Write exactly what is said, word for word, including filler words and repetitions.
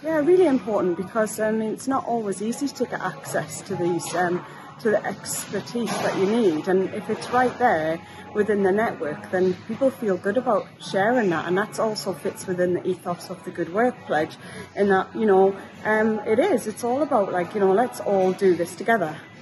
Yeah, really important, because I mean it's not always easy to get access to these um, to the expertise that you need, and if it's right there within the network, then people feel good about sharing that, and that also fits within the ethos of the Good Work Pledge, in that, you know, um, it is, it's all about, like, you know, let's all do this together.